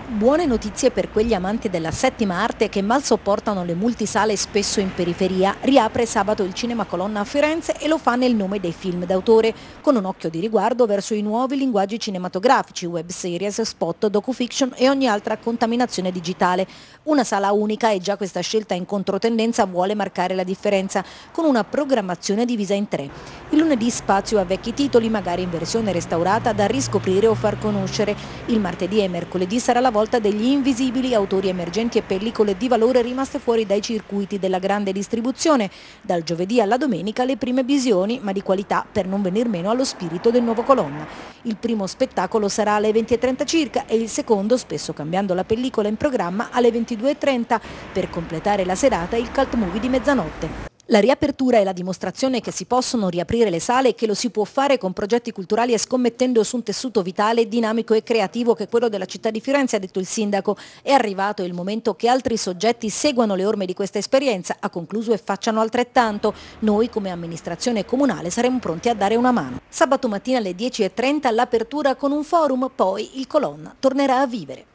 Buone notizie per quegli amanti della settima arte che mal sopportano le multisale spesso in periferia. Riapre sabato il Cinema Colonna a Firenze e lo fa nel nome dei film d'autore, con un occhio di riguardo verso i nuovi linguaggi cinematografici, web series, spot, docufiction e ogni altra contaminazione digitale. Una sala unica e già questa scelta in controtendenza vuole marcare la differenza, con una programmazione divisa in tre. Il lunedì spazio a vecchi titoli, magari in versione restaurata, da riscoprire o far conoscere. Il martedì e mercoledì sarà la volta degli invisibili, autori emergenti e pellicole di valore rimaste fuori dai circuiti della grande distribuzione. Dal giovedì alla domenica le prime visioni, ma di qualità per non venir meno allo spirito del nuovo Colonna. Il primo spettacolo sarà alle 20:30 circa e il secondo, spesso cambiando la pellicola in programma, alle 22:30 per completare la serata il cult movie di mezzanotte. La riapertura è la dimostrazione che si possono riaprire le sale e che lo si può fare con progetti culturali e scommettendo su un tessuto vitale, dinamico e creativo che è quello della città di Firenze, ha detto il sindaco. È arrivato il momento che altri soggetti seguano le orme di questa esperienza, ha concluso, e facciano altrettanto. Noi come amministrazione comunale saremo pronti a dare una mano. Sabato mattina alle 10:30 l'apertura con un forum, poi il Colonna tornerà a vivere.